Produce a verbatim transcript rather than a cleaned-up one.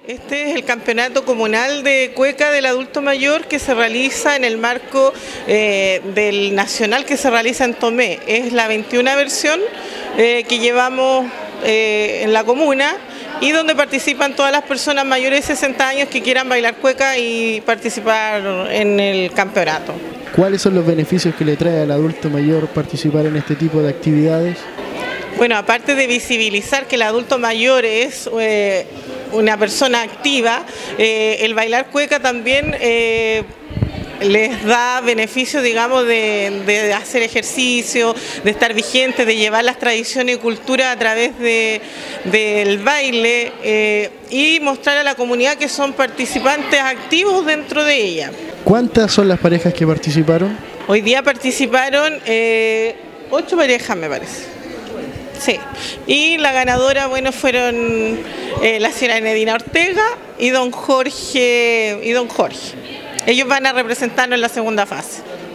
Este es el campeonato comunal de cueca del adulto mayor que se realiza en el marco eh, del nacional que se realiza en Tomé. Es la veintiuna versión eh, que llevamos eh, en la comuna y donde participan todas las personas mayores de sesenta años que quieran bailar cueca y participar en el campeonato. ¿Cuáles son los beneficios que le trae al adulto mayor participar en este tipo de actividades? Bueno, aparte de visibilizar que el adulto mayor es eh, una persona activa, eh, el bailar cueca también eh, les da beneficios, digamos, de, de hacer ejercicio, de estar vigentes, de llevar las tradiciones y cultura a través de, del baile eh, y mostrar a la comunidad que son participantes activos dentro de ella. ¿Cuántas son las parejas que participaron? Hoy día participaron eh, ocho parejas, me parece. Sí, y la ganadora, bueno, fueron eh, la señora Nedina Ortega y don Jorge y don Jorge. Ellos van a representarnos en la segunda fase.